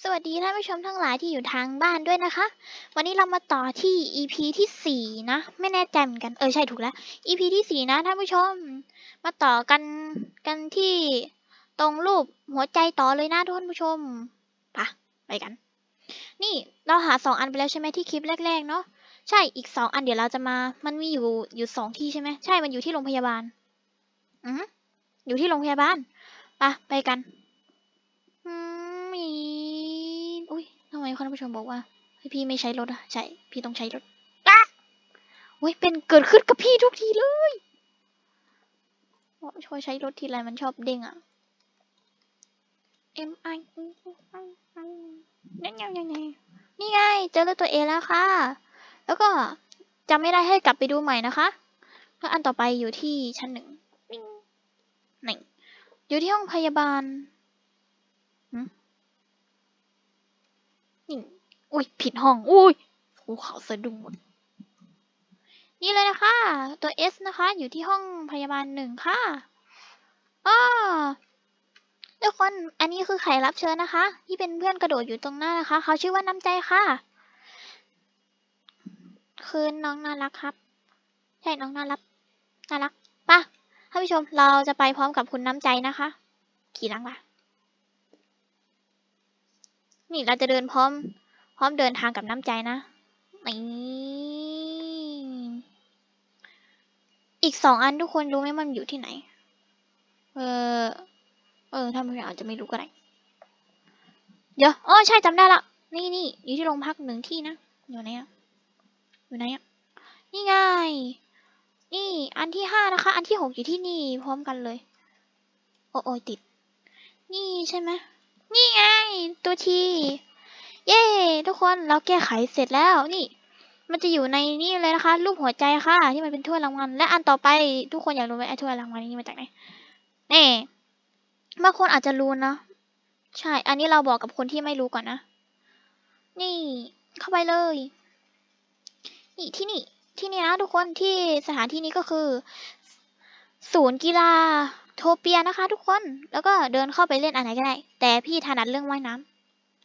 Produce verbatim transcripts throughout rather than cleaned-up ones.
วัสดีท่านผู้ชมทั้งหลายที่อยู่ทางบ้านด้วยนะคะ วันนี้เรามาต่อที่ อี พี ที่สี่นะ ไม่แน่ใจเหมือนกัน เออใช่ถูกแล้ว อี พี ที่สี่นะท่านผู้ชม มาต่อกันกันที่ตรงรูปหัวใจต่อเลยนะท่านผู้ชมปะไปกัน นี่เราหาสองอันไปแล้วใช่ไหมที่คลิปแรกๆเนาะ ใช่อีกสองอันเดี๋ยวเราจะมา มันมีอยู่อยู่สองที่ใช่ไหมใช่ มันอยู่ที่โรงพยาบาล อืออยู่ที่โรงพยาบาลปะไปกันอืมมีอุ้ยทำไมท่านผู้ชมบอกว่าให้พี่ไม่ใช้รถอะใช่ พี่ต้องใช้รถอ่ะอุ้ยเป็นเกิดขึ้นกับพี่ทุกทีเลยช่วยใช้รถทีไรมันชอบเด้งอะ M I นี่ไงนี่ไงเจอแล้วตัวเอแล้วค่ะ แล้วก็จำไม่ได้ให้กลับไปดูใหม่นะคะแล้วอันต่อไปอยู่ที่ชั้นหนึ่งนิ่งหนึ่งอยู่ที่ห้องพยาบาลนี่อุ้ยผิดห้องอุ้ยกูเขาสะดุ้งหมดนี่เลยนะคะตัว S นะคะอยู่ที่ห้องพยาบาลหนึ่งค่ะอ้อทุกคนอันนี้คือใครรับเชิญนะคะที่เป็นเพื่อนกระโดดอยู่ตรงหน้านะคะเขาชื่อว่าน้ำใจค่ะคือน้องน่ารักครับใช่น้องน่ารักน่ารักป่ะท่านผู้ชมเราจะไปพร้อมกับคุณน้ำใจนะคะขี่หลังป่ะนี่เราจะเดินพร้อมพร้อมเดินทางกับน้ำใจนะนี่อีกสองอันทุกคนรู้ไหมมันอยู่ที่ไหนเออเออท่านผู้ชมอาจจะไม่รู้ก็ได้เดี๋ยวอ๋อใช่จำได้ละนี่นี่อยู่ที่โรงพักหนึ่งที่นะอยู่ไหนอะอยู่ไหนอะนี่ไงนี่อันที่ห้านะคะอันที่หกอยู่ที่นี่พร้อมกันเลยโอ้โอ้ติดนี่ใช่ไหมนี่ไงตัวทีเย้ทุกคนเราแก้ไขเสร็จแล้วนี่มันจะอยู่ในนี่เลยนะคะรูปหัวใจค่ะที่มันเป็นถ้วยรางวัลและอันต่อไปทุกคนอยากรู้ไหมไอ้ถ้วยรางวัลนี้มาจากไหนแน่บางคนอาจจะรู้นะใช่อันนี้เราบอกกับคนที่ไม่รู้ก่อนนะนี่เข้าไปเลยนี่ที่นี่ที่นี่นะทุกคนที่สถานที่นี้ก็คือศูนย์กีฬาโทเปียนะคะทุกคนแล้วก็เดินเข้าไปเล่นอะไรก็ได้แต่พี่ถนัดเรื่องว่ายน้ำ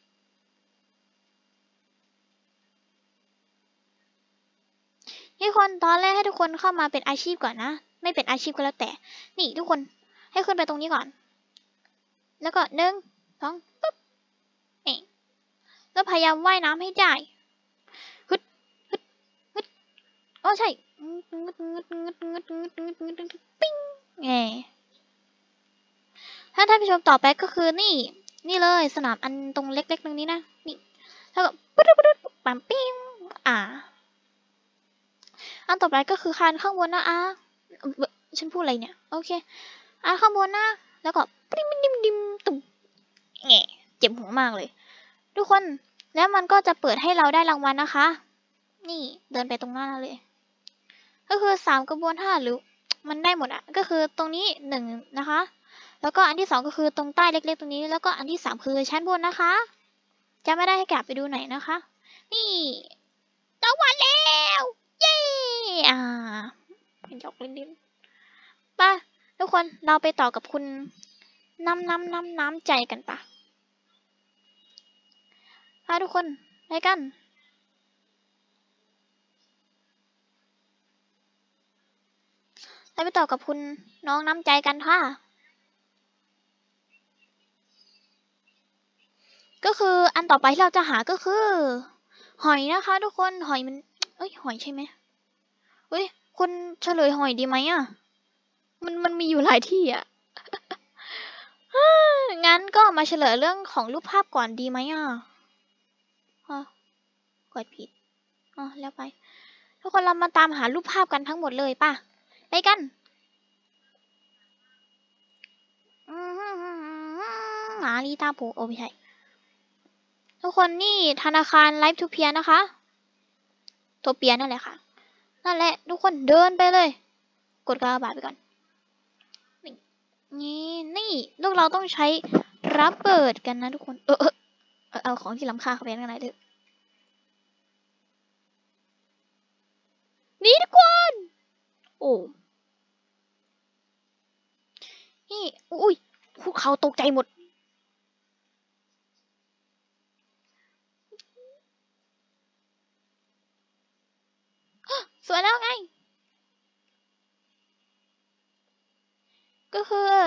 ทุกคนตอนแรกให้ทุกคนเข้ามาเป็นอาชีพก่อนนะไม่เป็นอาชีพก็แล้วแต่นี่ทุกคนให้ขึ้นไปตรงนี้ก่อนแล้วก็หนึ่งสองปุ๊บเอ๊ะแล้วพยายามว่ายน้ำให้ได้ฮึดฮึดฮึดอ๋อใช่งึดงึดงึดงึดงึดงึดงึดงึดงึดปิ้งแงถ้าท่านผู้ชมต่อไปก็คือนี่นี่เลยสนามอันตรงเล็กๆตรงนี้นะนี่แล้วก็ปุ๊ดปุ๊ดปุ๊ดปั๊มปิ้งอ่าอันต่อไปก็คือคานข้างบนนะอ่ะฉันพูดอะไรเนี่ยโอเคอ่ะข้างบนนะแล้วก็ปิ้มดิมดิมตุ่มแงเจ็บหัวมากเลยทุกคนแล้วมันก็จะเปิดให้เราได้รางวัลนะคะนี่เดินไปตรงหน้าเลยก็คือสามกระบวนท่าหรือมันได้หมดอะก็คือตรงนี้หนึ่งนะคะแล้วก็อันที่สองก็คือตรงใต้เล็กๆตรงนี้แล้วก็อันที่สามคือชั้นบนนะคะจะไม่ได้ให้กลับไปดูไหนนะคะนี่รางวัลแล้วเย้อ่าเป็นจอกเล่นๆป่ะทุกคนเราไปต่อกับคุณน้ำน้ำน้ำน้ำใจกันป่ะค่ะทุกคนไปกันเราไปต่อกับคุณน้องน้ำใจกันค่ะก็คืออันต่อไปที่เราจะหาก็คือหอยนะคะทุกคนหอยมันเอ้ยหอยใช่ไหมเฮ้ยคุณเฉลยหอยดีไหมอ่ะมันมันมีอยู่หลายที่อ่ะ งั้นก็มาเฉลยเรื่องของรูปภาพก่อนดีไหมอ่ะฮะกดผิดอ๋อแล้วไปทุกคนเรามาตามหารูปภาพกันทั้งหมดเลยป่ะไปกันหมาลีตาโผโอ้ไม่ใช่ทุกคนนี่ธนาคารไลฟ์ทูเพียนะคะโทเปียนั่นแหละค่ะนั่นแหละทุกคนเดินไปเลยกดกระบาดไปก่อนนี่นี่ลูกเราต้องใช้รับเบิดกันนะทุกคนเออเออเอาของที่ล้ำค่าเข้าไปข้างในเถอะนี่ทุกคนโอ้นี่อุ้ยพวกเขาตกใจหมด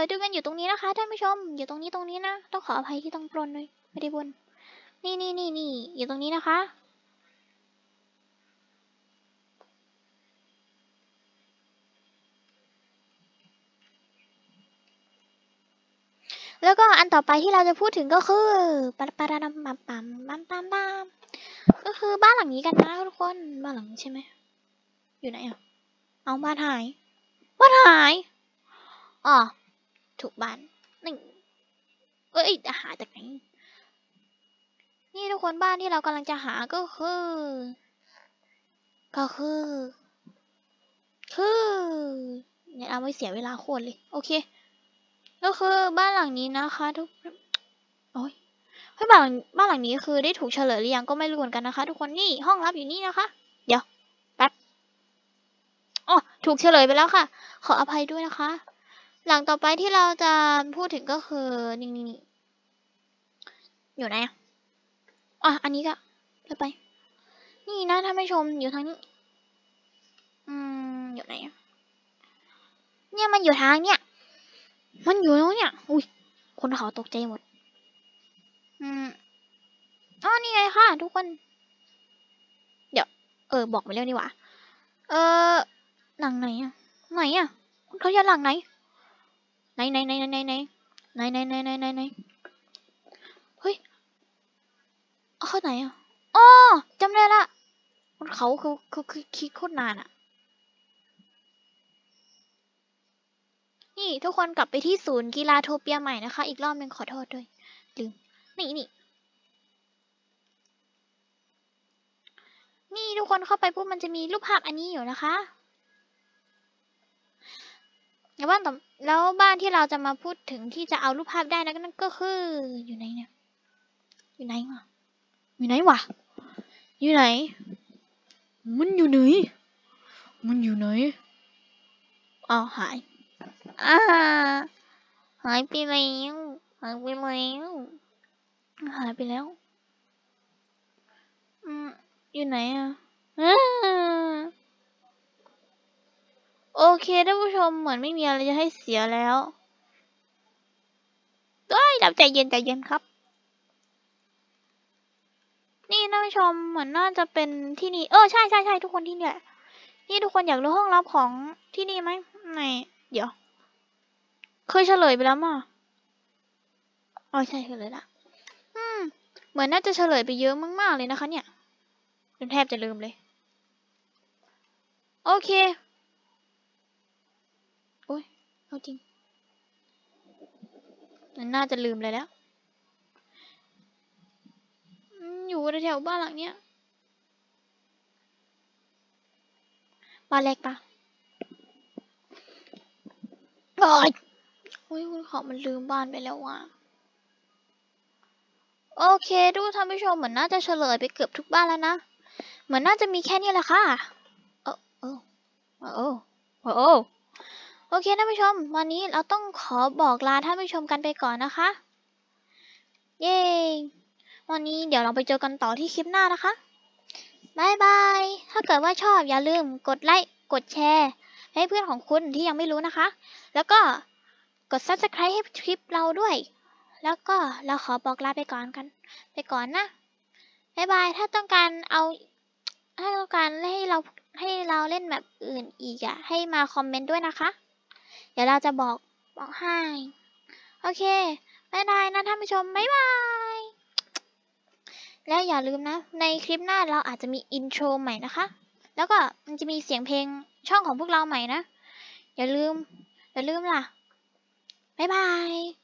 ด้วยกันอยู่ตรงนี้นะคะท่านผู้ชมอยู่ตรงนี้ตรงนี้นะต้องขออภัยที่ต้องปรนเลยไม่ได้บนนี่นี่นี่นี่อยู่ตรงนี้นะคะแล้วก็อันต่อไปที่เราจะพูดถึงก็คือปะปะดามปั๊มปั๊มปั๊มปั๊มปั๊มก็คือบ้านหลังนี้กันนะทุกคนบ้านหลังนี้ใช่ไหมอยู่ไหนอ่ะเอาบ้านหายบ้านหายอ๋อถูกบ้านนี่เอ้ยหาจากไหนนี่ทุกคนบ้านที่เรากำลังจะหาก็คือก็คือคือเนี่ยเอาไม่เสียเวลาโคตรเลยโอเคก็คือบ้านหลังนี้นะคะทุกโอ้ยเฮ้ยบ้านหลังบ้านหลังนี้คือได้ถูกเฉลยหรือยังก็ไม่รู้เหมือนกันนะคะทุกคนนี่ห้องลับอยู่นี่นะคะเดี๋ยวแป๊บอ๋อถูกเฉลยไปแล้วค่ะขออภัยด้วยนะคะหลังต่อไปที่เราจะพูดถึงก็คือนี่นี่นี่อยู่ไหนอ่ะอ่ะอันนี้ก็ไปไปนี่นะท่านผู้ชมอยู่ทางนี้อืมอยู่ไหนอ่ะเนี่ยมันอยู่ทางเนี่ยมันอยู่แล้วเนี่ยอุ้ยคนเขาตกใจหมดอืมอ๋อนี่ไงค่ะทุกคนเดี๋ยวเออบอกไปแล้วนี่หว่าเออหลังไหนอ่ะไหนอ่ะเขาจะหลังไหนไหนไหนไหนไหนไหนไหนไหนไหนไหนไหนไหนเฮ้ยเขาไหนอ่ะอ๋อจำได้ละคนเขาคือคือคือคิดโคตรนานอ่ะนี่ทุกคนกลับไปที่ศูนย์กีฬาโทเปียใหม่นะคะอีกรอบหนึ่งขอโทษด้วยลืมนี่นี่นี่ทุกคนเข้าไปปุ๊บมันจะมีรูปภาพอันนี้อยู่นะคะแล้วบ้านต่อแล้วบ้านที่เราจะมาพูดถึงที่จะเอารูปภาพได้นะนั่นก็คืออยู่ไหนเนี่ยอยู่ไหนวะอยู่ไหนวะอยู่ไหนมันอยู่ไหนมันอยู่ไหนอ้าวหายอ่าหายไปแล้วหายไปแล้วหายไปแล้วอืมอยู่ไหนอ่ะอ่าโอเคท่านผู้ชมเหมือนไม่มีอะไรจะให้เสียแล้วเอ้ยเราใจเย็นใจเย็นครับนี่ท่านผู้ชมเหมือนน่าจะเป็นที่นี่เออใช่ใช่ใช่ทุกคนที่นี่แหละนี่ทุกคนอยากรู้ห้องลับของที่นี่ไหมไหนเดี๋ยวเคยเฉลยไปแล้วมั้งอ๋อใช่เฉลยละอืมเหมือนน่าจะเฉลยไปเยอะมากๆเลยนะคะเนี่ยจนแทบจะลืมเลยโอเคโอ้ยเอาจริงมันน่าจะลืมเลยแล้วอยู่แถวบ้านหลังเนี้ยบ้านเล็กปะโอ้ยโอ้ยคุณขอมันลืมบ้านไปแล้วว่ะโอเคดูท่านผู้ชมเหมือนน่าจะเฉลยไปเกือบทุกบ้านแล้วนะเหมือนน่าจะมีแค่นี้แหละค่ะโอ้โอ้โอ้โอ้โอเคท่านผู้ชมวันนี้เราต้องขอบอกลาท่านผู้ชมกันไปก่อนนะคะเย้วันนี้เดี๋ยวเราไปเจอกันต่อที่คลิปหน้านะคะบายบายถ้าเกิดว่าชอบอย่าลืมกดไลค์กดแชร์ให้เพื่อนของคุณที่ยังไม่รู้นะคะแล้วก็กด ซับสไครบ์ ให้คลิปเราด้วยแล้วก็เราขอบอกลาไปก่อนกันไปก่อนนะบายบายถ้าต้องการเอาถ้าต้องการให้เราให้เราเล่นแบบอื่นอีกอะให้มาคอมเมนต์ด้วยนะคะเดี๋ยวเราจะบอกบอกให้โอเคบายบายนะท่านผู้ชมบ๊ายบายแล้วอย่าลืมนะในคลิปหน้าเราอาจจะมีอินโทรใหม่นะคะแล้วก็มันจะมีเสียงเพลงช่องของพวกเราใหม่นะอย่าลืมอย่าลืมล่ะบ๊ายบาย